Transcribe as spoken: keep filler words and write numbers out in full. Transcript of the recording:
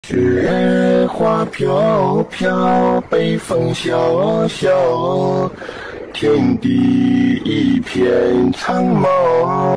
雪花飘飘，北风萧萧，天地一片苍茫。